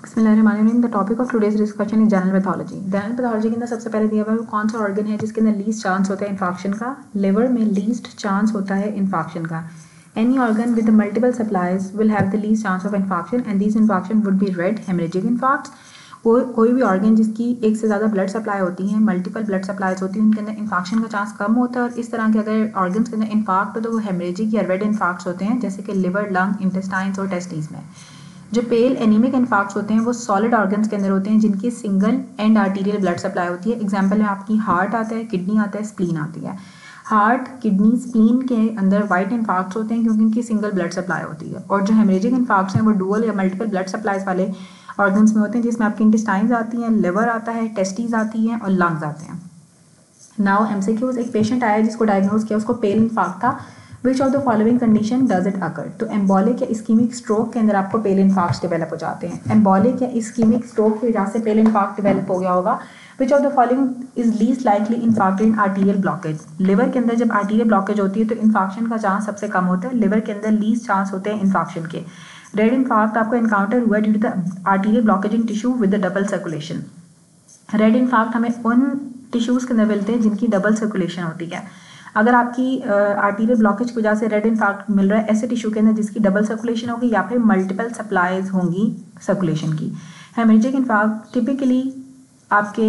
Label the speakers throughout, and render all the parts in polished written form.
Speaker 1: बिस्मिल्लाहिर्रहमानिर्रहीम। The topic of today's discussion is general pathology. General pathology के अंदर सबसे पहले दिया हुआ है वो कौन सा ऑर्गन है जिसके अंदर लीस्ट चांस होता है इन्फेक्शन का। लिवर में लीस्ट चांस होता है इन्फेक्शन का। Any organ with multiple supplies will have the least chance of infection and these infection would be red haemorrhagic infarcts. कोई भी ऑर्गन जिसकी एक से ज़्यादा ब्लड सप्लाई होती है, मल्टीपल ब्लड सप्लाईज होती हैं, उनके अंदर इन्फेक्शन का चांस कम होता है। और इस तरह के अगर ऑर्गन्स के अंदर इन्फेक्ट हो तो वो हेमरेजिक या रेड इन्फेक्ट्स होते हैं, जैसे कि लिवर, लंग, इंटेस्टाइन्स और टेस्टिस में। जो पेल एनीमिक इन्फेक्ट्स होते हैं वो सॉलिड ऑर्गन्स के अंदर होते हैं जिनकी single and arterial blood supply होती है। एग्जांपल में आपकी हार्ट आता है, किडनी आता है, स्प्लीन आती है। हार्ट, किडनी, स्प्लीन के अंदर वाइट इन्फेक्ट्स होते हैं क्योंकि इनकी सिंगल ब्लड सप्लाई होती है। और जो हेमरेजिक इन्फेक्ट्स हैं वो डुअल या मल्टीपल ब्लड सप्लाईज वाले ऑर्गन्स में होते हैं, जिसमें आपकी इंटेस्टाइन्स आती हैं, लिवर आता है, टेस्टिस आती हैं और लंग्स आते हैं। Now MCQs. एक पेशेंट आया जिसको डायग्नोज किया, उसको पेल इन्फेक्ट था। Which of the following condition does it occur. तो एम्बोलिक या इस्कीमिक स्ट्रोक के अंदर आपको पेल इन्फेक्ट्स डेवलप हो जाते हैं। एम्बोलिक या इस्कीमिक स्ट्रोक की वजह से पेल इन्फेक्ट डेवलप हो गया होगा। Which of the following is least likely infarcted in arterial blockage. Liver के अंदर जब आर्टीरियल ब्लॉकेज होती है तो इन्फेक्शन का चांस सबसे कम होता है। लिवर के अंदर लीस्ट चांस होते हैं इन्फेक्शन के। रेड इन्फेक्ट आपको एनकाउंटर हुआ due to the arterial blockage in tissue with the double circulation. Red infarct हमें उन टिश्यूज़ के अंदर मिलते हैं जिनकी डबल सर्कुलेशन होती है। अगर आपकी आर्टीरियल ब्लॉकेज की वजह से रेड इन्फेक्ट मिल रहा है ऐसे टिश्यू के अंदर जिसकी डबल सर्कुलेशन होगी या फिर मल्टीपल सप्लाईज होंगी सर्कुलेशन की। हेमरेजिक इन्फेक्ट टिपिकली आपके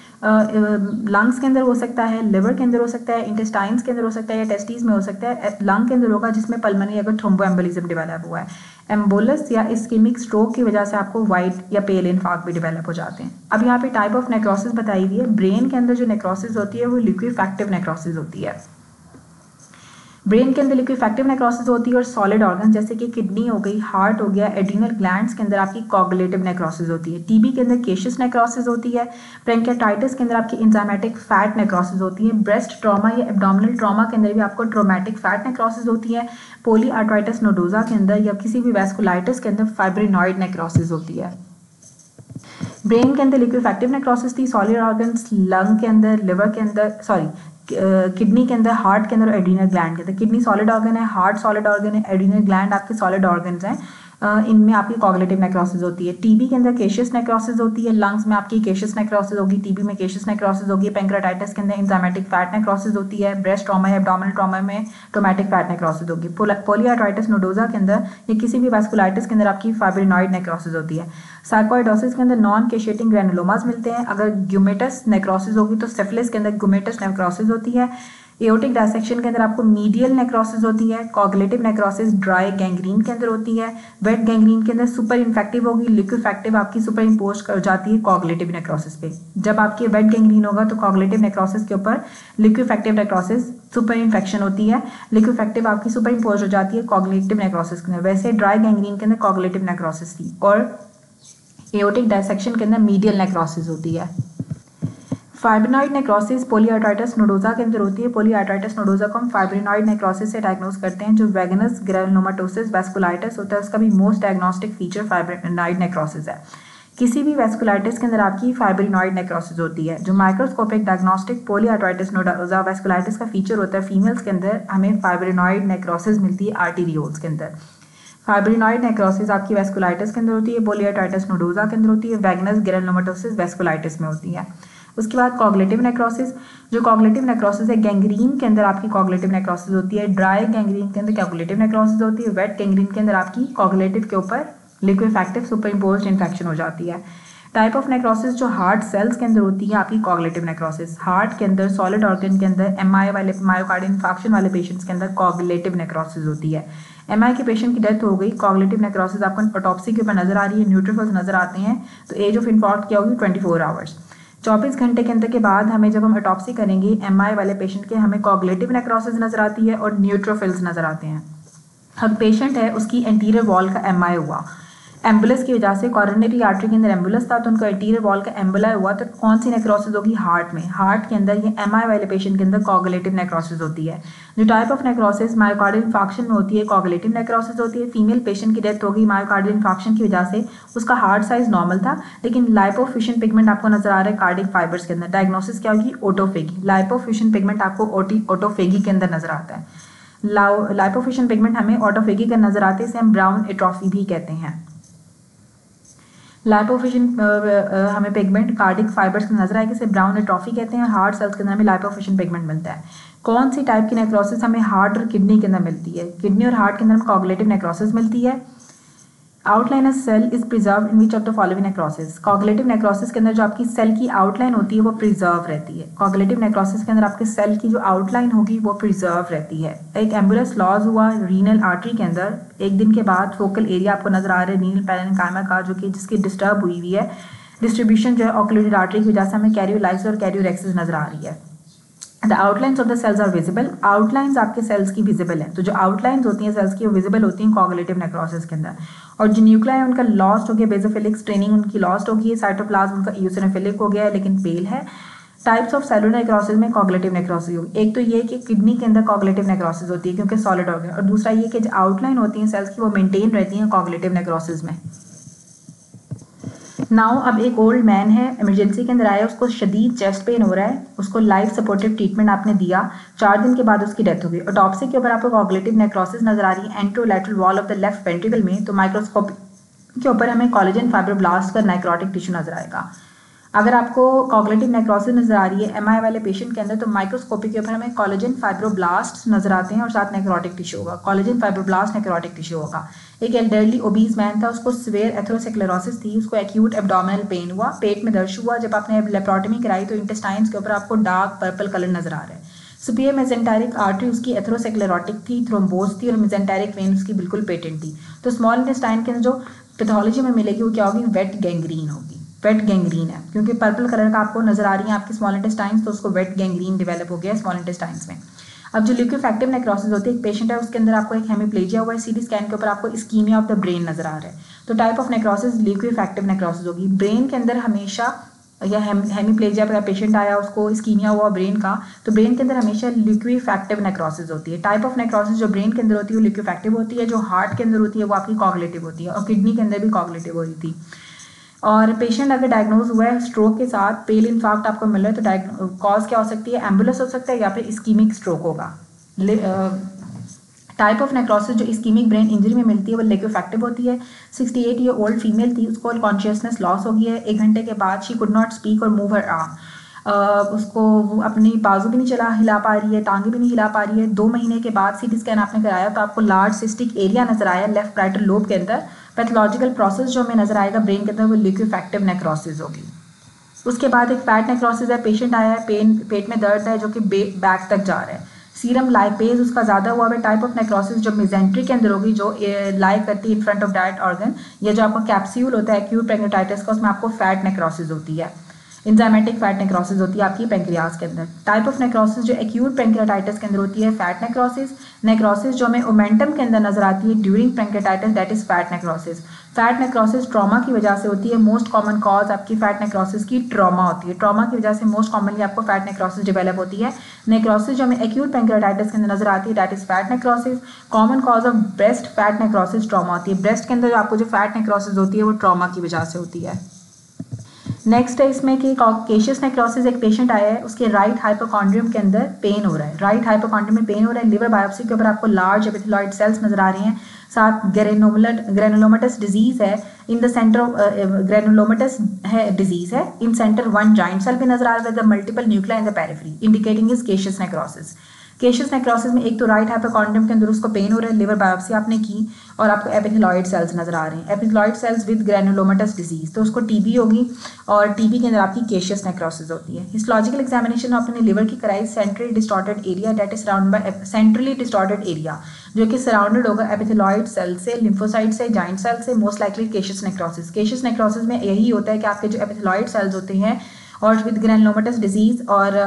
Speaker 1: लंग्स के अंदर हो सकता है, लिवर के अंदर हो सकता है, इंटेस्टाइन्स के अंदर हो सकता है या टेस्टिस में हो सकता है। लंग के अंदर होगा जिसमें पल्मोनरी अगर थ्रोम्बोएम्बोलिज्म डेवलप हुआ है। एम्बोलस या इस्कीमिक स्ट्रोक की वजह से आपको वाइट या पेल इन्फेक्ट भी डेवलप हो जाते हैं। अब यहाँ पे टाइप ऑफ नेक्रोसिस बताई हुई है। ब्रेन के अंदर जो नेक्रोसिस होती है वो लिक्विफैक्टिव नेक्रोसिस होती है। ब्रेन के अंदर लिक्विफैक्टिव नेक्रोसिस होती है और सॉलिड ऑर्गन जैसे कि किडनी हो गई, हार्ट हो गया, एड्रीनल ग्लैंड्स के अंदर आपकी कोगुलेटिव नेक्रोसिस होती है। टीबी के अंदर केशियस नेक्रोसिस होती है। पैंक्रियाटाइटिस के अंदर आपकी एंजाइमेटिक फैट नेक्रोसिस होती है। ब्रेस्ट ट्रॉमा या एब्डोमिनल ट्रॉमा के अंदर भी आपको ट्रोमैटिक फैट नेक्रोसिस होती है। पॉलीआर्थराइटिस नोडोजा के अंदर या किसी भी वैस्कुलाइटिस के अंदर फाइब्रिनॉइड नेक्रोसिस होती है। ब्रेन के अंदर लिक्विफैक्टिव नेक्रोसिस थी। सॉलिड ऑर्गन्स लंग के अंदर, लिवर के अंदर, किडनी के अंदर, हार्ट के अंदर और एड्रीनल ग्लैंड के अंदर। किडनी सॉलिड ऑर्गन है, हार्ट सॉलिड ऑर्गन है, एड्रीनल ग्लैंड आपके सॉलिड ऑर्गन्स हैं। इनमें आपकी कोगुलेटिव नेक्रोसिस होती है। टीबी के अंदर केशियस नेक्रोसिस होती है। लंग्स में आपकी केशियस नेक्रोसिस होगी, टीबी में केशियस नेक्रोसिस होगी। पैंक्रियाटाइटिस के अंदर एंजाइमेटिक फैट नेक्रोसिस होती है। ब्रेस्ट ट्रॉमा या एब्डोमिनल ट्रॉमा में ट्रोमैटिक फैट नेक्रोसिस होगी। पॉलीआर्थराइटिस नोडोजा के अंदर या किसी भी वैस्कुलाइटिस के अंदर आपकी फाइब्रिनॉइड नेक्रोसिस होती है। सार्कोइडोसिस के अंदर नॉन केशिएटिंग ग्रैनुलोमास मिलते हैं। अगर ग्यूमेटस नेक्रोसिस होगी तो सिफिलिस के अंदर ग्यूमेटस नेक्रोसिस होती है। एओर्टिक डायसेक्शन के अंदर आपको मीडियल नेक्रोसिस होती है। कोगुलेटिव नेक्रोसिस ड्राई गैंग्रीन के अंदर होती है। वेट गैंग्रीन के अंदर सुपर इन्फेक्टिव होगी, लिक्विफैक्टिव आपकी सुपर इम्पोज कर जाती है कोगुलेटिव नेक्रोसिस पे। जब आपकी वेट गैंग्रीन होगा तो कोगुलेटिव नेक्रोसिस के ऊपर लिक्विफैक्टिव नेक्रोसिस सुपर इन्फेक्शन होती है, लिक्विफैक्टिव आपकी सुपर इम्पोज हो जाती है कोगुलेटिव नेक्रोसिस के अंदर। वैसे ड्राई गैंग्रीन के अंदर कोगुलेटिव नेक्रोसिस थी और एओर्टिक डायसेक्शन के अंदर मीडियल नेक्रोसिस होती है। फाइब्रिनॉइड नेक्रोसिस पॉलीआर्थराइटिस नोडोजा के अंदर होती है। पॉलीआर्थराइटिस नोडोजा को हम फाइब्रिनॉइड नेक्रोसिस से डायग्नोस करते हैं। जो वेगनस ग्रैनुलोमाटोसिस वैस्कुलाइटिस होता है उसका भी most diagnostic feature fibrinoid necrosis है। किसी भी वैस्कुलाइटिस के अंदर आपकी फाइब्रिनॉइड नेक्रोसिस होती है। जो microscopic diagnostic polyarteritis nodosa vasculitis का फीचर होता है, फीमेल्स के अंदर हमें फाइब्रिनॉइड नेक्रोसिस मिलती है आर्टीरियोल्स के अंदर। फाइब्रिनॉइड नेक्रोसिस आपकी वैस्कुलाइटिस के अंदर होती है, पॉलीआर्थराइटिस नोडोजा के अंदर होती है, वेगनस ग्रैनुलोमाटोसिस वैस्कुलाइटिस में होती है। उसके बाद कोगुलेटिव नेक्रोसिस। जो कोगुलेटिव नेक्रोसिस है, गैंग्रीन के अंदर आपकी कोगुलेटिव नेक्रोसिस होती है। ड्राई गैंग्रीन के अंदर कोगुलेटिव नेक्रोसिस होती है। वेट गैंग्रीन के अंदर आपकी कोगुलेटिव के ऊपर लिक्विफैक्टिव सुपर इम्पोज्ड इन्फेक्शन हो जाती है। टाइप ऑफ नेक्रोसिस जो हार्ट सेल्स के अंदर होती है आपकी कोगुलेटिव नेक्रोसिस। हार्ट के अंदर, सॉलिड ऑर्गन के अंदर, एमआई वाले मायोकार्डियल इन्फेक्शन वाले पेशेंट्स के अंदर कोगुलेटिव नेक्रोसिस होती है। एमआई के पेशेंट की डेथ हो गई, कोगुलेटिव नेक्रोसिस आपको ऑटोप्सी के ऊपर नजर आ रही है, न्यूट्रोफिल्स नजर आते हैं, तो एज ऑफ इन्फार्क्ट क्या होगी 24 आवर्स। 24 घंटे के अंदर के बाद हमें जब हम ऑटोप्सी करेंगे एमआई वाले पेशेंट के, हमें कोगुलेटिव नेक्रोसिस नजर आती है और न्यूट्रोफिल्स नजर आते हैं। अब पेशेंट है उसकी एंटीरियर वॉल का एमआई हुआ, एम्बुलस की वजह से, कॉरोनरी आर्टरी के अंदर एम्बुलस था तो उनका एंटीरियर वॉल का एम्बुला हुआ, तो कौन सी नेक्रोसिस होगी? हार्ट में। हार्ट के अंदर ये एमआई वाले पेशेंट के अंदर कोगुलेटिव नेक्रोसिस होती है। जो type of necrosis myocardial infarction में होती है कोगुलेटिव नेक्रोसिस होती है। फीमेल पेशेंट की डेथ होगी मायोकार्डियल इन्फार्क्शन की वजह से, उसका हार्ट साइज नॉर्मल था लेकिन लाइपोफ्यूजन पिगमेंट आपको नजर आ रहा है कार्डिक फाइबर्स के अंदर। डायग्नोसिस क्या होगी? ऑटोफेगी। लाइपोफ्यूजन पिगमेंट आपको ऑटोफेगी के अंदर नजर आता है। लाइपोफ्यूजन पिगमेंट हमें ऑटोफेगी का नजर आते हैं, इसे हम ब्राउन एट्रोफी भी कहते हैं। लाइपोफिशिएंट हमें पिगमेंट कार्डिक फाइबर्स में नजर आएगी, इसे ब्राउन एट्रोफी कहते हैं। हार्ट सेल्स के अंदर हमें लाइपोफिशिएंट पिगमेंट मिलता है। कौन सी टाइप की नेक्रोसिस हमें हार्ट और किडनी के अंदर मिलती है? किडनी और हार्ट के अंदर हमें कॉगुलेटिव नेक्रोसिस मिलती है। Outline cell is preserve in which of the following necrosis? Coagulative necrosis के अंदर जो आपकी सेल की आउटलाइन होती है वो प्रिजर्व रहती है। कॉगुलेटिव नेक्रोसिस के अंदर आपके सेल की जो आउटलाइन होगी वो प्रिजर्व रहती है। एक एम्बुलस लॉज हुआ रीनल आर्टरी के अंदर, एक दिन के बाद फोकल एरिया आपको नजर आ रहा है रीनल पैरेन्काइमा का, जो कि जिसकी डिस्टर्ब हुई हुई है। डिस्ट्रीब्यूशन जो है ऑक्लूडेड आर्टरी की वजह से हमें कैरियोलाइसिस और कैरियोरेक्सिस नजर आ रही है। The outlines of the cells are visible. Outlines आपके सेल्स की विजिबल है, तो जो आउटलाइंस होती हैं सेल्स की वो विजिबल होती हैं कॉगुलेटिव नेक्रोसिस के अंदर। और जो न्यूक्लिया है उनका लॉस्ट हो गया, बेसोफिलिक स्ट्रेनिंग उनकी लॉस्ट हो गई है, साइटोप्लाज्म उनका इओसिनोफिलिक हो गया है लेकिन पेल है। टाइप्स ऑफ सेलुलर नेक्रोसिस में कॉगुलेटिव नेक्रोसिस होगी। एक तो ये कि किडनी के अंदर कॉगुलेटिव नेक्रोसिस होती है क्योंकि सॉलिड ऑर्गन, और दूसरा ये कि जो आउटलाइन होती हैं सेल्स की वो मेंटेन रहती हैं कॉगुलेटिव नेक्रोसिस में। नाउ अब एक ओल्ड मैन है, इमरजेंसी के अंदर आया, उसको शदीद चेस्ट पेन हो रहा है, उसको लाइफ सपोर्टिव ट्रीटमेंट आपने दिया, 4 दिन के बाद उसकी डेथ हो गई। ऑटोप्सी के ऊपर आपको कॉगुलेटिव नेक्रोसिस नजर आ रही है anterolateral wall of the left ventricle में, तो माइक्रोस्कोप के ऊपर हमें कोलेजन फाइब्रोब्लास्ट का नेक्रोटिक टिश्यू नजर आएगा। अगर आपको कॉगुलेटिव नेक्रोसिस नजर आ रही है एमआई वाले पेशेंट के अंदर, तो माइक्रोस्कोपी के ऊपर हमें कोलेजन फाइब्रोब्लास्ट नजर आते हैं और साथ नेक्रोटिक टिश्यू होगा। कोलेजन फाइब्रोब्लास्ट नेक्रोटिक टिश्यू होगा। एक एल्डरली ओबीज मैन था, उसको सिवियर एथेरोस्क्लेरोसिस थी, उसको एक्यूट एब्डोमिनल पेन हुआ, पेट में दर्द हुआ। जब आपने लेप्रोटमी कराई तो इंटेस्टाइन्स के ऊपर आपको डार्क पर्पल कलर नजर आ रहा है। सुपीरियर मेसेंटेरिक आर्टरी उसकी एथेरोस्क्लेरोटिक थी, थ्रोम्बोज थी और मेसेंटेरिक वेन उसकी बिल्कुल पेटेंट थी। तो स्मॉल इंटेस्टाइन के अंदर जो पैथोलॉजी में मिलेगी वो क्या होगी? वेट गैंग्रीन होगी। वेट गैंग्रीन है क्योंकि पर्पल कलर का आपको नजर आ रही है आपकी स्मॉल इंटेस्टाइन्स, तो उसको वेट गैंग्रीन डेवलप हो गया स्मॉल इंटेस्टाइन्स में। अब जो लिक्विफैक्टिव नेक्रोसिस होती है, एक पेशेंट है उसके अंदर आपको एक हेमीप्लेजिया हुआ है, सीटी स्कैन के ऊपर आपको इस्कीमिया ऑफ द ब्रेन नजर आ रहा है, तो type of necrosis liquefactive necrosis होगी। ब्रेन के अंदर हमेशा, या हेमीप्लेजिया का पेशेंट आया उसको इस्कीमिया हुआ ब्रेन का, तो ब्रेन के अंदर हमेशा लिक्विफैक्टिव नेक्रोसिस होती है। टाइप ऑफ नेक्रोसिस जो ब्रेन के अंदर होती है वो लिक्विफैक्टिव होती है, जो हार्ट के अंदर होती है वो आपकी कॉगुलेटिव होती है, और किडनी के अंदर भी कॉगुलेटिव हो रही थी। और पेशेंट अगर डायग्नोज हुआ है स्ट्रोक के साथ, पेल इन्फार्क्ट आपको मिल रहा है, तो कॉज क्या हो सकती है? एम्बुलेंस हो सकता है या फिर इस्कीमिक स्ट्रोक होगा। टाइप ऑफ नेक्रोसिस जो इस्कीमिक ब्रेन इंजरी में मिलती है वो लिक्विफैक्टिव होती है। 68 ईयर ओल्ड फीमेल थी, उसको कॉन्शियसनेस लॉस हो गई है। 1 घंटे के बाद शी कुड नॉट स्पीक और मूव हर आर्म, उसको वो अपनी बाजू भी नहीं चला हिला पा रही है, टांगे भी नहीं हिला पा रही है। 2 महीने के बाद सीटी स्कैन आपने कराया तो आपको लार्ज सिस्टिक एरिया नजर आया लेफ्ट पैराइटल लोब के अंदर। पैथोलॉजिकल प्रोसेस जो हमें नजर आएगा ब्रेन के अंदर वो लिक्विफैक्टिव नेक्रोसिस होगी। उसके बाद एक फैट नेक्रोसिस है, पेशेंट आया है, पेट में दर्द है जो कि बैक तक जा रहा है, सीरम लाइपेज उसका ज़्यादा हुआ है। टाइप ऑफ नेक्रोसिस जो मेजेंट्री के अंदर होगी, जो लाई करती है in front of direct organ, या जो आपका कैप्सूल होता है एक्यूट पैंक्रेटाइटिस का, उसमें आपको फैट नेक्रोसिस होती है, इंजाइमेटिक फैट नेक्रोसिस होती है आपकी पैंक्रियाज के अंदर। टाइप ऑफ नेक्रोसिस जो एक्यूट पैंक्रेटाइटिस के अंदर होती है फैट नेक्रोसिस। नेक्रोसिस जो हमें ओमेंटम के अंदर नजर आती है during pancreatitis, that is fat necrosis. Fat necrosis trauma की वजह से होती है। मोस्ट कॉमन कॉज आपकी फैट नेक्रोसिस की ट्रॉमा होती है, ट्रॉमा की वजह से मोस्ट कॉमनली आपको फैट नेक्रोसिस डेवलप होती है। नेक्रोसिस जो हमें एक्यूट पैंक्रेटाइटिस के अंदर नजर आती है that is fat necrosis. Common cause of breast fat necrosis trauma होती है, ब्रेस्ट के अंदर जो आपको जो फैट नेक्रोसिस होती है वो ट्रॉमा की वजह से होती है। नेक्स्ट है इसमें कि कॉकेशियस नेक्रोसिस, एक पेशेंट आया है उसके राइट हाइपोकॉन्ड्रियम के अंदर पेन हो रहा है, राइट हाइपोकॉन्ड्रियम में पेन हो रहा है। लिवर बायोप्सी के ऊपर आपको लार्ज एपिथेलॉइड सेल्स नजर आ रही हैं, साथ ग्रेनुलोमेटस डिजीज है in the centre of granulomatous है डिजीज है इन सेंटर 1 जॉइंट सेल भी नजर आ रहा है, the multiple nuclei in the periphery indicating is caseous necrosis. Caseous necrosis में एक तो राइट हाइपोकॉन्ड्रियम के अंदर उसको पेन हो रहा है, लिवर बायोप्सी आपने की और आपको एपिथेलॉइड सेल्स नजर आ रहे हैं, epithelioid cells with granulomatous disease, तो उसको टीबी होगी और टीबी के अंदर आपकी केशियस नेक्रोसिस होती है। हिस्टोलॉजिकल एग्जामिनेशन आपने लिवर की कराई, centrally distorted area that is surround by centrally distorted area जो कि सराउंडेड होगा एपिथेलॉइड सेल से, लिम्फोसाइट से, जॉइंट सेल से, most likely caseous necrosis. Caseous necrosis में यही होता है कि आपके जो एपिथेलॉइड सेल्स होते हैं और विद ग्रेनुलोमेटस डिजीज, और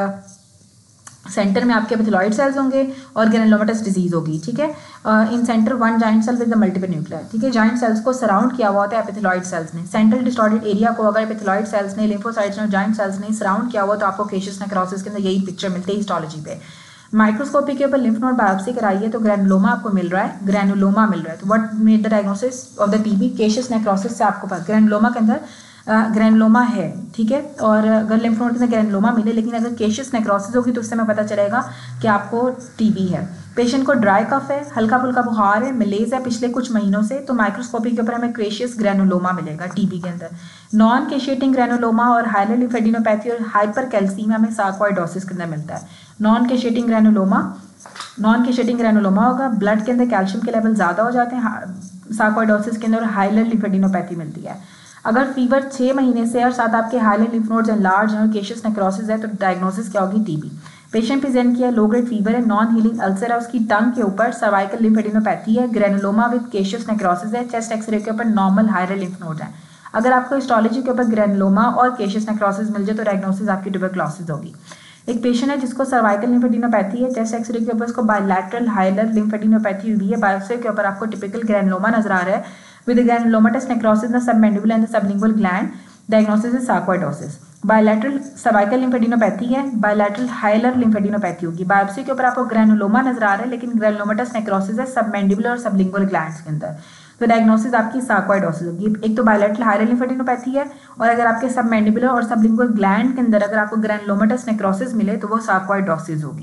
Speaker 1: सेंटर में आपके एपिथेलॉइड सेल्स होंगे और ग्रेनुलोमेटस डिजीज होगी, ठीक है। In centre 1 giant cell with the multiple nuclei, ठीक है। जॉइंट सेल्स को सराउंड किया हुआ होता है एपिथेलॉइड सेल्स ने। सेंट्रल डिस्टॉर्टेड एरिया को अगर एपिथेलॉइड सेल्स ने, लिम्फोसाइट्स ने और जॉइंट सेल्स ने सराउंड किया हुआ तो आपको केशियस नेक्रोसिस के अंदर यही पिक्चर मिलती है हिस्टोलॉजी पे। माइक्रोस्कोपी के ऊपर लिम्फ नोड बायोप्सी कराई है तो ग्रेनुलोमा आपको मिल रहा है, ग्रेनुलोमा मिल रहा है। तो what made the diagnosis of the TB? Caseous necrosis से आपको पास ग्रेनुलोमा के अंदर ग्रेनुलोमा है, ठीक है। और अगर लिम्फ नोड के अंदर ग्रेनुलोमा मिले लेकिन अगर केशियस नेक्रोसिस होगी तो उससे हमें पता चलेगा कि आपको टीबी है। पेशेंट को ड्राई कफ है, हल्का फुल्का बुखार है, मलेज है पिछले कुछ महीनों से, तो माइक्रोस्कोपी के ऊपर हमें क्रेशियस ग्रैनुलोमा मिलेगा टीबी के अंदर। नॉन केशिएटिंग ग्रैनुलोमा और हाइलर लिम्फेडिनोपैथी और हाइपर कैल्सीमिया में सार्कोइडोसिस के अंदर मिलता है। नॉन केशिएटिंग ग्रैनुलोमा होगा, ब्लड के अंदर कैल्शियम के लेवल ज़्यादा हो जाते हैं सार्कोइडोसिस के अंदर, हाइलर लिम्फेडिनोपैथी मिलती है। अगर फीवर 6 महीने से और साथ आपके हाइलर लिम्फ नोड्स एनलार्ज हैं और केशियस नेक्रोसिस है तो डायग्नोसिस क्या होगी? टीबी। पेशेंट प्रेजेंट किया लो ग्रेड फीवर है, नॉन हीलिंग अल्सर है उसकी टंग के ऊपर, सर्वाइकल लिम्फेडिनोपैथी है, ग्रैनुलोमा विद केशियस नेक्रोसिस है, चेस्ट एक्सरे के ऊपर नॉर्मल हाइलर लिम्फ नोड है। अगर आपको हिस्टोलॉजी के ऊपर ग्रैनुलोमा और केशियस नेक्रोसिस मिल जाए तो डायग्नोसिस आपकी ट्यूबरक्लोसिस होगी। एक पेशेंट है जिसको सर्वाइकल लिम्फेडिनोपैथी है, चेस्ट एक्सरे के ऊपर उसको बायलैटरल हाइलर लिम्फेडिनोपैथी हुई है, बायोप्सी के ऊपर आपको टिपिकल ग्रैनुलोमा नजर आ रहा है with granulomatous necrosis in the submandibular and the sublingual gland, diagnosis is sarcoidosis. Bilateral cervical lymphadenopathy है, बायलैटरल हाइलर लिम्फेडिनोपैथी होगी, बायोप्सी के ऊपर आपको ग्रैनुलोमा नजर आ रहा है लेकिन ग्रैनुलोमेटस नेक्रोसिस है सबमैंडिबुलर और सबलिंगुअल ग्लैंड्स के अंदर, तो डायग्नोसिस आपकी सार्कोइडोसिस होगी। एक तो बायलैटरल हाइलर लिम्फेडिनोपैथी है और अगर आपके सबमैंडिबुलर और सबलिंगुअल ग्लैंड के अंदर अगर आपको ग्रैनुलोमेटस नेक्रोसिस मिले तो वो सार्कोइडोसिस होगी।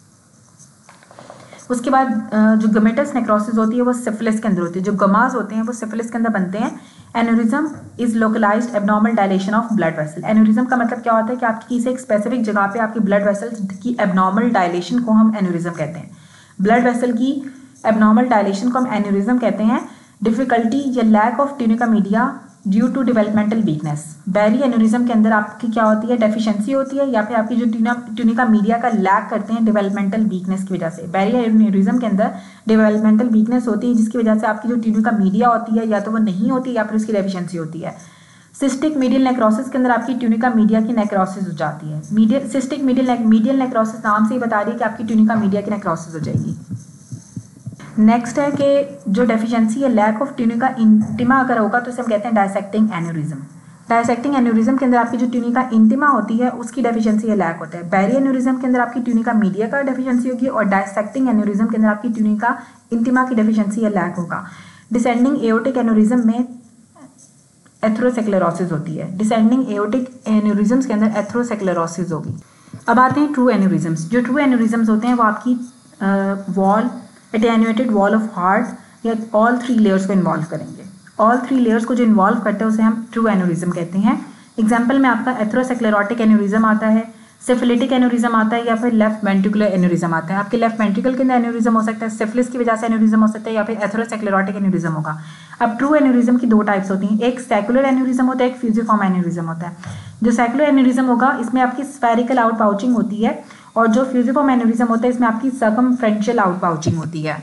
Speaker 1: उसके बाद जो गमेटस नेक्रोसिस होती है वो सिफिलिस के अंदर होती है, जो गमास होते हैं वो सिफिलिस के अंदर बनते हैं। Aneurysm is localised abnormal dilation of blood vessel. Aneurysm का मतलब क्या होता है कि आपकी किसी एक स्पेसिफिक जगह पे आपकी ब्लड वेसल्स की एब्नॉर्मल डायलेशन को हम एन्यूरिज्म कहते हैं। ब्लड वेसल की एब्नॉर्मल डायलेशन को हम एन्यूरिज्म कहते हैं। डिफिकल्टी या lack of tunica media due to developmental weakness. Berry aneurysm के अंदर आपकी क्या होती है? डेफिशिएंसी होती है या फिर आपकी जो ट्यूनिका मीडिया का लैक करते हैं डेवलपमेंटल वीकनेस की वजह से। बैरी एन्यूरिज्म के अंदर डेवलपमेंटल वीकनेस होती है जिसकी वजह से आपकी जो ट्यूनिका मीडिया होती है या तो वो नहीं होती या फिर उसकी डेफिशिएंसी होती है। सिस्टिक मीडियल नेक्रोसिस के अंदर आपकी ट्यूनिका मीडिया की नेक्रोसिस हो जाती है। सिस्टिक मीडियल नेक्रोसिस नाम से ही बता रही है कि आपकी ट्यूनिका मीडिया की नेक्रोसिस हो जाएगी। नेक्स्ट है कि जो डेफिशिएंसी या लैक ऑफ ट्यूनिका इंटिमा अगर होगा तो इसे हम कहते हैं डायसेक्टिंग एन्यूरिज्म। डायसेक्टिंग एन्यूरिज्म के अंदर आपकी जो ट्यूनिका इंटिमा होती है उसकी डेफिशिएंसी या लैक होता है। बैरी एन्यूरिज्म के अंदर आपकी ट्यूनिका मीडिया का डेफिशिएंसी होगी और डायसेक्टिंग एन्यूरिज्म के अंदर आपकी ट्यूनिका इंटिमा की डेफिशिएंसी या लैक होगा। डिसेंडिंग एओर्टिक एन्यूरिज्म में एथेरोस्क्लेरोसिस होती है। डिसेंडिंग एओर्टिक एन्यूरिज्म्स के अंदर एथेरोस्क्लेरोसिस होगी। अब आते हैं ट्रू एन्यूरिज्म्स। जो ट्रू एन्यूरिज्म्स होते हैं वो आपकी wall attenuated wall of heart या ऑल 3 लेयर्स को इन्वॉल्व करेंगे। ऑल 3 लेयर्स को जो इन्वॉल्व करते हैं उसे हम ट्रू एन्यूरिज्म कहते हैं। एग्जाम्पल में आपका एथेरोस्क्लेरोटिक एन्यूरिज्म आता है, सिफिलिटिक एन्यूरिज्म आता है या फिर लेफ्ट वेंट्रिकुलर एन्यूरिज्म आता है। आपके लेफ्ट वेंट्रिकल के अंदर एन्यूरिज्म हो सकता है, सिफिलिस की वजह से एन्यूरिज्म हो सकता है या फिर एथेरोस्क्लेरोटिक एन्यूरिज्म होगा। अब ट्रू एन्यूरिज्म की 2 टाइप्स होती हैं, एक सेक्युलर एन्यूरिज्म होता है, एक फ्यूजिफॉर्म एन्यूरिज्म होता है। जो सेक्युलर एन्यूरिज्म होगा इसमें आपकी स्फेरिकल आउट पाउचिंग होती है और जो फ्यूजिफॉर्म एन्यूरिज्म होता है इसमें आपकी सर्कमफ्रेंशियल आउट पाउचिंग होती है।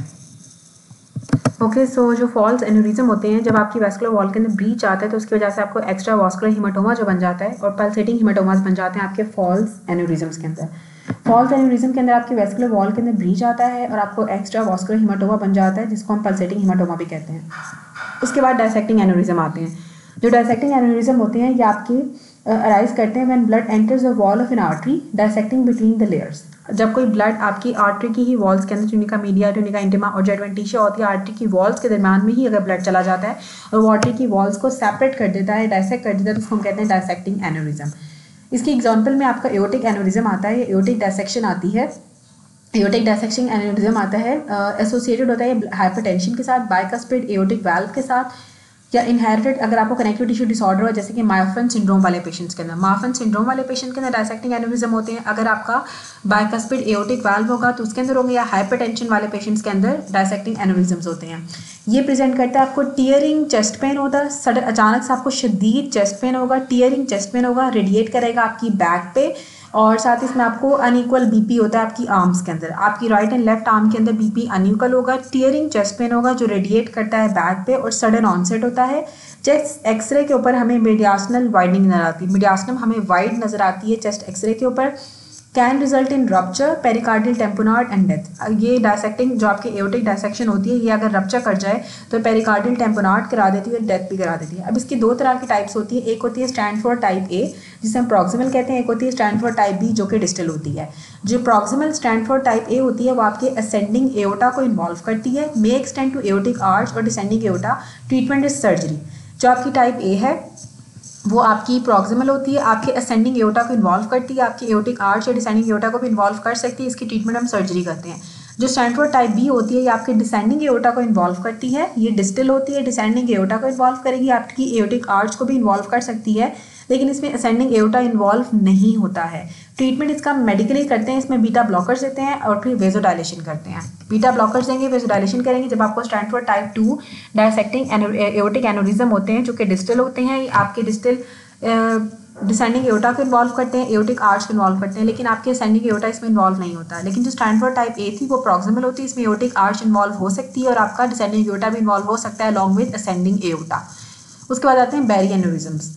Speaker 1: ओके, सो जो फॉल्स एन्यूरिज्म होते हैं जब आपकी वेस्कुलर वॉल के अंदर ब्रीच आता है तो उसकी वजह से आपको एक्स्ट्रा वास्कुलर हीमाटोमा जो बन जाता है और पल्सेटिंग हीमाटोमास बन जाते हैं आपके फॉल्स एन्यूरिज्म्स के अंदर। फॉल्स एन्यूरिज्म के अंदर आपकी वेस्कुलर वॉल के अंदर ब्रीच आता है और आपको एक्स्ट्रा वास्कुलर हीमाटोमा बन जाता है जिसको हम पल्सेटिंग हीमाटोमा भी कहते हैं। उसके बाद डायसेक्टिंग एन्यूरिज्म आते हैं। जो डायसेक्टिंग एन्यूरिज्म होते हैं ये आपके अराइज करते हैं when blood enters the wall of an artery dissecting between the layers. जब कोई ब्लड आपकी आर्टरी की ही वॉल्स के अंदर ट्यूनिका मीडिया, ट्यूनिका इंटिमा और जो एडवेंटिशिया होती है आर्टरी की वॉल्स के दरमियान में ही अगर ब्लड चला जाता है और वो आर्टरी की वॉल्स को सेपरेट कर देता है, डायसेक्ट कर देता है, तो उसको हम कहते हैं डायसेक्टिंग एन्यूरिज्म। इसकी एग्जांपल में आपका एओर्टिक एन्यूरिज्म आता है, एओर्टिक डायसेक्शन आती है। एओर्टिक डायसेक्शन एन्यूरिज्म आता है एसोसिएटेड होता है हाइपरटेंशन के साथ, बाइकस्पिड एओर्टिक वाल्व के साथ या इनहेरिटेड अगर आपको कनेक्टिव टिश्यू डिसऑर्डर हो जैसे कि मायोफन सिंड्रोम वाले पेशेंट्स के अंदर। मायोफन सिंड्रोम वाले पेशेंट के अंदर डायसेक्टिंग एन्यूरिज्म होते हैं। अगर आपका बाइकस्पिड एओर्टिक वाल्व होगा तो उसके अंदर होंगे, या हाइपरटेंशन वाले पेशेंट्स के अंदर डायसेक्टिंग एन्यूरिज्म्स होते हैं। ये प्रेजेंट करता है आपको टीयरिंग चेस्ट पेन होता है, सडन अचानक से आपको शदीद चेस्ट पेन होगा, टीयरिंग चेस्ट पेन होगा, रेडिएट करेगा आपकी बैक पे और साथ ही इसमें आपको अनइक्वल बीपी होता है आपकी आर्म्स के अंदर। आपकी राइट एंड लेफ्ट आर्म के अंदर बीपी अनइक्वल होगा, टीयरिंग चेस्ट पेन होगा जो रेडिएट करता है बैक पे और सडन ऑनसेट होता है। चेस्ट एक्सरे के ऊपर हमें मीडियास्नल वाइडनिंग नजर आती है, मीडियास्नम हमें वाइड नजर आती है चेस्ट एक्सरे के ऊपर। Can result in rupture pericardial tamponade and death. ये डायसेक्टिंग जो आपकी एओर्टिक डायसेक्शन होती है ये अगर रप्चर कर जाए तो पेरिकार्डियल टेम्पोनॉइड करा देती है और डेथ भी करा देती है। अब इसकी 2 तरह की टाइप्स होती है, एक होती है स्टैंडफोर्ड टाइप ए जिसे हम प्रॉक्सिमल कहते हैं, एक होती है स्टैंडफोर्ड टाइप बी जो कि डिस्टल होती है। जो प्रॉक्सिमल स्टैंडफोर्ड टाइप ए होती है वो आपके असेंडिंग एओर्टा को इन्वॉल्व करती है, may extend to aortic arch और descending aorta, treatment is surgery. जो आपकी टाइप ए है वो आपकी प्रॉक्सिमल होती है, आपके असेंडिंग एओर्टा को इन्वॉल्व करती है, आपकी एओर्टिक आर्च या डिसेंडिंग एओर्टा को भी इन्वॉल्व कर सकती है, इसकी ट्रीटमेंट हम सर्जरी करते हैं। जो स्टैंडफोर्ड टाइप बी होती है ये आपके डिसेंडिंग एओर्टा को इन्वॉल्व करती है, ये डिस्टल होती है, डिसेंडिंग एओर्टा को इन्वॉल्व करेगी, आपकी एओर्टिक आर्च को भी इन्वॉल्व कर सकती है, लेकिन इसमें असेंडिंग एओर्टा इन्वॉल्व नहीं होता है। ट्रीटमेंट इसका मेडिकली करते हैं, इसमें बीटा ब्लॉकर्स देते हैं और फिर वेजोडाइलेशन करते हैं। बीटा ब्लॉकर्स देंगे, वेजोडाइलेशन करेंगे जब आपको Stanford type 2 dissecting aortic aneurysm होते हैं जो कि डिस्टल होते हैं, आपके डिस्टल डिसेंडिंग एओर्टा को इन्वॉल्व करते हैं, एओर्टिक आर्च को इन्वॉल्व करते हैं, लेकिन आपके असेंडिंग एओर्टा इसमें इन्वॉल्व नहीं होता। लेकिन जो स्टैंडफोर्ड टाइप ए थी वो प्रॉक्सिमल होती है, इसमें एओर्टिक आर्च इन्वॉल्व हो सकती है और आपका डिसेंडिंग एओर्टा भी इन्वॉल्व हो सकता है अलॉन्ग विद असेंडिंग एओर्टा। उसके बाद आते हैं berry aneurysms.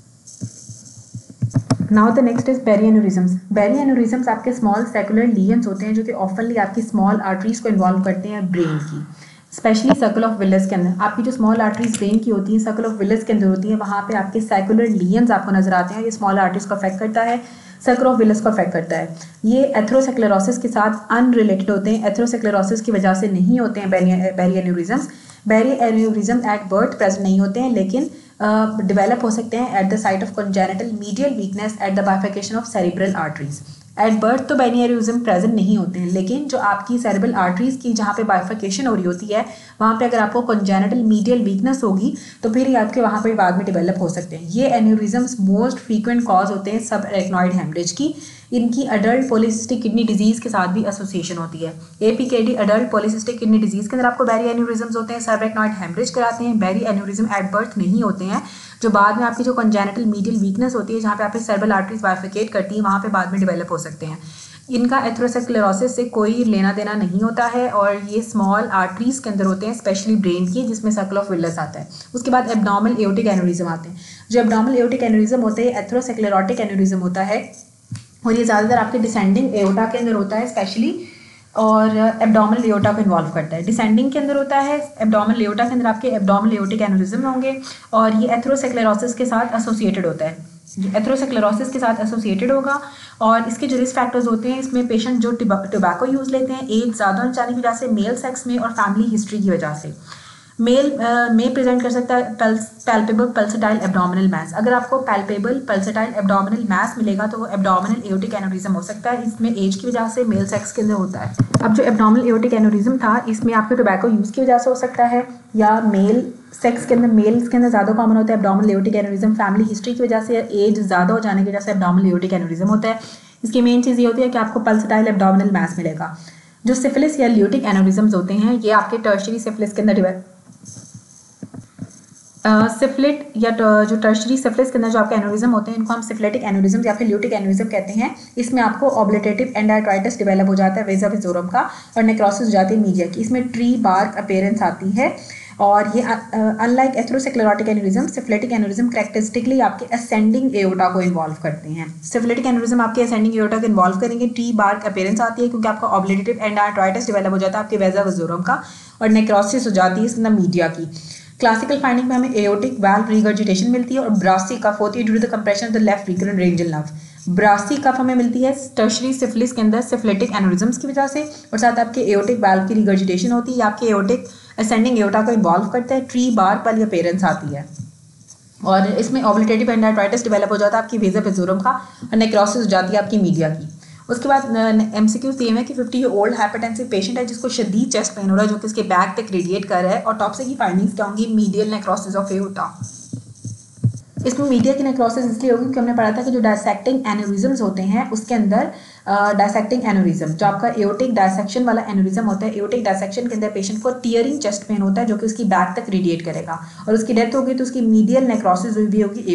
Speaker 1: Now the next is berry aneurysms. Berry aneurysms आपके स्मॉल सेकुलर लीजन्स होते हैं जो कि ऑफनली आपकी स्मॉल आर्टरीज को इन्वॉल्व करते हैं ब्रेन की, स्पेशली सर्कल ऑफ विलिस के अंदर। आपकी जो स्मॉल आर्टरीज ब्रेन की होती है, सर्कल ऑफ विलिस के अंदर होती है, वहाँ पे आपके सेकुलर लीजन्स आपको नजर आते हैं। ये स्मॉल आर्टरीज को अफेक्ट करता है, सर्कल ऑफ विलिस को अफेक्ट करता है। ये एथेरोस्क्लेरोसिस के साथ अनरिलेटेड होते हैं, एथेरोस्क्लेरोसिस की वजह से नहीं होते हैं berry aneurysms. Berry aneurysm at birth present नहीं होते हैं, लेकिन डेवलप हो सकते हैं at the site of congenital medial weakness at the bifurcation of cerebral arteries. At birth तो बैरी एन्यूरिज्म प्रेजेंट नहीं होते हैं, लेकिन जो आपकी सेरिब्रल आर्टरीज की जहाँ पे बाइफिकेशन हो रही होती है वहाँ पे अगर आपको कंजेनिटल मीडियल वीकनेस होगी तो फिर ये आपके वहाँ पे बाद में डेवलप हो सकते हैं। ये एन्यूरिज्म्स मोस्ट फ्रीक्वेंट कॉज होते हैं सब एरेक्नॉइड हेमरेज की। इनकी अडल्ट पॉलीसिस्टिक किडनी डिजीज के साथ भी एसोसिएशन होती है। APKD adult polycystic kidney disease के अंदर आपको बैरी एन्यूरिज्म्स होते हैं, सब एरेक्नॉइड हेमरेज कराते हैं। बैरी एन्यूरिज्म एट बर्थ नहीं होते हैं, जो बाद में आपकी जो कंजेनिटल मीडियल वीकनेस होती है जहाँ पे आपकी सेरिब्रल आर्टरीज बाइफिकेट करती है वहाँ पे बाद में डेवलप हो सकते हैं। इनका एथेरोस्क्लेरोसिस से कोई लेना देना नहीं होता है और ये स्मॉल आर्टरीज के अंदर होते हैं, स्पेशली ब्रेन की, जिसमें सर्कल ऑफ विलिस आता है। उसके बाद एब्डोमिनल एओर्टिक एन्यूरिज्म आते हैं। जो एब्डोमिनल एओर्टिक एन्यूरिज्म होते हैं एथेरोस्क्लेरोटिक एन्यूरिज्म होता है और ये ज़्यादातर आपके डिसेंडिंग एओर्टा के अंदर होता है स्पेशली, और एब्डोमिनल एओर्टा को इन्वॉल्व करता है। डिसेंडिंग के अंदर होता है, एब्डोमिनल एओर्टा के अंदर आपके एब्डोमिनल एओर्टिक एन्यूरिज्म होंगे और ये एथेरोस्क्लेरोसिस के साथ एसोसिएटेड होता है। एथेरोस्क्लेरोसिस के साथ एसोसिएटेड होगा और इसके जो रिस्क फैक्टर्स होते हैं इसमें पेशेंट जो टोबैको यूज़ लेते हैं, एज ज़्यादा होने जाने की वजह से, मेल सेक्स में और फैमिली हिस्ट्री की वजह से। मेल में प्रेजेंट कर सकता है पैल्पेबल पल्सेटाइल एब्डोमिनल मास। अगर आपको पैल्पेबल पल्सेटाइल एब्डोमिनल मास मिलेगा तो वो एब्डोमिनल एओर्टिक एन्यूरिज्म हो सकता है। इसमें एज की वजह से मेल सेक्स के अंदर होता है। अब जो एब्डोमिनल एओर्टिक एन्यूरिज्म था इसमें आपके टोबैको यूज़ की वजह से हो सकता है या मेल सेक्स के अंदर, मेल्स के अंदर ज़्यादा कॉमन होता है abdominal aortic aneurysm, family history की वजह से या एज ज़्यादा हो जाने की वजह से एब्डोमिनल एओर्टिक एन्यूरिज्म होता है। इसकी मेन चीज़ ये होती है कि आपको पल्सेटाइल एब्डोमिनल मास मिलेगा। जो सिफिलिस या ल्यूटिक एन्यूरिज्म्स होते हैं ये आपके टर्शरी सिफिलिस के अंदर सिफिलिट या जो टर्शरी सिफिलिस के अंदर जो आपके एन्यूरिज्म होते हैं इनको हम सिफिलिटिक एन्यूरिज्म या फिर ल्यूटिक एन्यूरिज्म कहते हैं। इसमें आपको ऑब्लिटेटिव एंडार्ट्राइटिस डेवलप हो जाता है वेजा विजोरम का और नेक्रोसिस हो जाती है मीडिया की। इसमें ट्री बार्क अपीयरेंस आती है और ये unlike atherosclerotic aneurysm, syphilitic aneurysm characteristically आपके असेंडिंग एओर्टा को इन्वॉल्व करते हैं। सिफिलिटिक एन्यूरिज्म आपके असेंडिंग एओर्टा को इन्वॉल्व करेंगे, ट्री बार्क अपीयरेंस आती है क्योंकि आपका ऑब्लिटेटिव एंडार्ट्राइटिस डेवलप हो जाता है आपके वेजा विजोरम का और नेक्रोसिस हो जाती है इसके अंदर मीडिया की। क्लासिकल फाइंडिंग में हमें एओर्टिक वाल्व रिगर्जिटेशन मिलती है और ब्रासी कफ होती है due to the compression of the left recurrent laryngeal nerve. Brassy cough हमें मिलती है टर्शरी सिफिलिस के अंदर सिफिलिटिक एन्यूरिज्म्स की वजह से और साथ आपके एओर्टिक वाल्व की रिगर्जिटेशन होती है, आपके एओर्टिक असेंडिंग एओर्टा को इन्वॉल्व करता है, ट्री बार्क वाली अपीयरेंस आती है और इसमें ऑब्लिटेटिव एंडार्ट्राइटिस डेवलप हो जाता है आपकी वेजा विजोरम का और नेक्रोसिस हो जाती है आपकी मीडिया की। उसके बाद एमसीक्यू सेम है कि 50 ईयर ओल्ड हाइपरटेंसिव पेशेंट है जिसको शदीद चेस्ट पेन हो रहा है जो कि इसके बैक तक रेडिएट कर रहा है और टॉप से की फाइंडिंग्स क्या होंगी, मीडियल नेक्रोसिस ऑफ एओर्टा। इसमें मीडिया की नेक्रोसिस इसलिए होगी क्योंकि हमने पढ़ा था कि जो डायसेक्टिंग एन्यूरिज्म्स होते हैं उसके अंदर डायसेक्टिंग एन्यूरिज्म, जो आपका एओर्टिक डायसेक्शन वाला एन्यूरिज्म होता है, एओर्टिक डायसेक्शन के अंदर पेशेंट को टीयरिंग चेस्ट पेन होता है जो कि उसकी बैक तक रेडिएट करेगा और उसकी डेथ होगी तो उसकी मीडियल नेक्रोसिस हुई भी होगी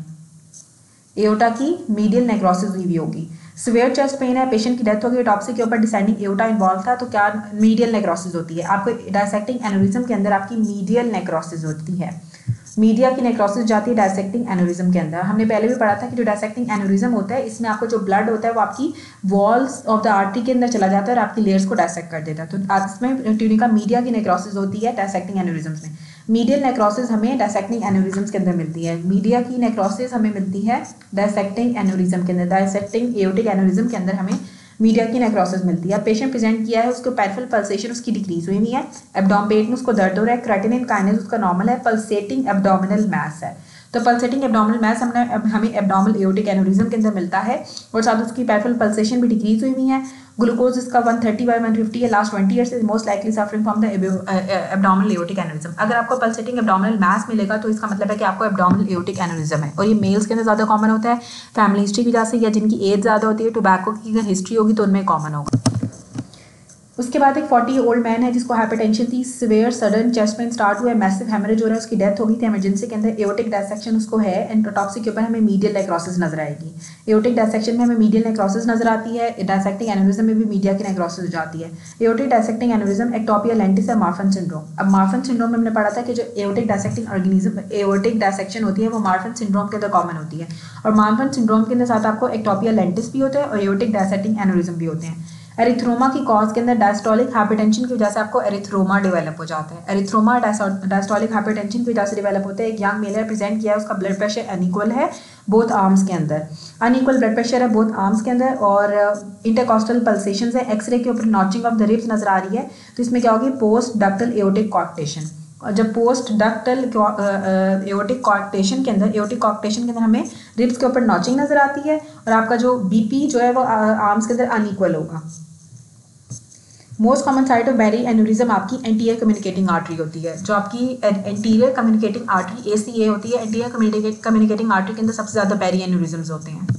Speaker 1: एओर्टा की मीडियल नेक्रोसिस हुई भी होगी। सिवियर चेस्ट पेन है, पेशेंट की डेथ होगी, टॉप्सी के ऊपर डिसेंडिंग एओर्टा इन्वॉल्व था तो क्या मीडियल नेक्रोसिस होती है। आपको डायसेक्टिंग एन्यूरिज्म के अंदर आपकी मीडियल नेक्रोसिस होती है, मीडिया की नेक्रोसिस जाती है डायसेक्टिंग एन्यूरिज्म के अंदर। हमने पहले भी पढ़ा था कि जो डायसेक्टिंग एन्यूरिज्म होता है इसमें आपको जो ब्लड होता है वो आपकी वॉल्स ऑफ द आर्टरी के अंदर चला जाता है और आपकी लेयर्स को डायसेक्ट कर देता है। तो इसमें ट्यूनिका मीडिया की नेक्रोसिस होती है डायसेक्टिंग एन्यूरिज्म्स में। मीडियल नेक्रोसिस हमें डायसेक्टिंग एन्यूरिज्म्स के अंदर मिलती है, मीडिया की नेक्रोसिस हमें मिलती है डायसेक्टिंग एन्यूरिज्म के अंदर। डायसेक्टिंग एओर्टिक एन्यूरिज्म के अंदर हमें मीडिया की नेक्रोसिस मिलती है। पेशेंट प्रेजेंट किया है, उसको पेरिफेरल पल्सेशन उसकी डिक्रीज हुई हुई है, एब्डोमेन में उसको दर्द हो रहा है, क्रेटिनिन काइनेस उसका नॉर्मल है, पल्सेटिंग एब्डोमिनल मास है। तो पल्सेटिंग एब्डोमिनल मैस हमें एब्डोमिनल एओर्टिक एन्यूरिज्म के अंदर मिलता है और साथ उसकी पेरिफेरल पल्सेशन भी डिक्रीज हुई है। ग्लूकोज इसका 130/150 है, last 20 years is most likely suffering from the abdominal aortic aneurysm. अगर आपको पल्सेटिंग एब्डोमिनल मैस मिलेगा तो इसका मतलब है कि आपको एब्डोमिनल एओर्टिक एन्यूरिज्म है, और ये मेल्स के अंदर ज़्यादा कॉमन होता है, फैमिली हिस्ट्री की वजह से, या जिनकी एज ज़्यादा होती है, टोबैको की अगर हिस्ट्री होगी तो उनमें कॉमन होगा। उसके बाद एक 40-year-old मैन है जिसको हाइपरटेंशन थी, severe sudden chest pain start हुआ है, मैसिव हेमरेज हो रहा है, उसकी डेथ हो गई थी इमरजेंसी के अंदर। एओर्टिक डायसेक्शन उसको है, एंड ऑटोप्सी के ऊपर हमें मीडियल नेक्रोसिस नजर आएगी। एओर्टिक डायसेक्शन में हमें मीडियल नेक्रोसिस नजर आती है, डायसेक्टिंग एन्यूरिज्म में भी मीडिया की नेक्रोसिस हो जाती है। Aortic dissecting aneurysm ectopia lentis है, मार्फन सिंड्रोम। अब मार्फन सिंड्रोम में हमने पढ़ा था कि जो aortic dissecting organism aortic dissection होती है वो मार्फन सिंड्रोम के अंदर कॉमन होती है, और मार्फन सिंड्रोम के अंदर साथ आपको एक्टोपिया लेंटिस भी होता है और एओर्टिक डायसेक्टिंग एन्यूरिज्म भी होते हैं। एरिथ्रोमा की कॉज के अंदर डायस्टोलिक हाइपरटेंशन की वजह से आपको एरिथ्रोमा डेवलप हो जाता है। एरिथ्रोमा डायस्टोलिक हाइपरटेंशन की वजह से डेवलप होता है। एक यंग मेल है, प्रेजेंट किया है, उसका ब्लड प्रेशर अनइक्वल है बोथ आर्म्स के अंदर, अनइक्वल ब्लड प्रेशर है बोथ आर्म्स के अंदर, और इंटरकॉस्टल पल्सेशंस है। एक्सरे के ऊपर नॉचिंग ऑफ द रिब्स नजर आ रही है, तो इसमें क्या होगी, पोस्ट डक्टल एओर्टिक कॉक्टेशन। और जब पोस्ट डक्टल एओर्टिक कॉक्टेशन के अंदर हमें रिब्स के ऊपर नॉचिंग नजर आती है, और आपका जो बीपी जो है वो आर्म्स के अंदर अनइक्वल होगा। Most common site of berry aneurysm आपकी एंटीरियर कम्युनिकेटिंग आर्टरी होती है। जो आपकी एंटीरियर कम्युनिकेटिंग आर्टरी ACA होती है, एंटीरियर कम्युनिकेटिंग आर्टरी के अंदर सबसे ज़्यादा बैरी एन्यूरिज्म्स होते हैं।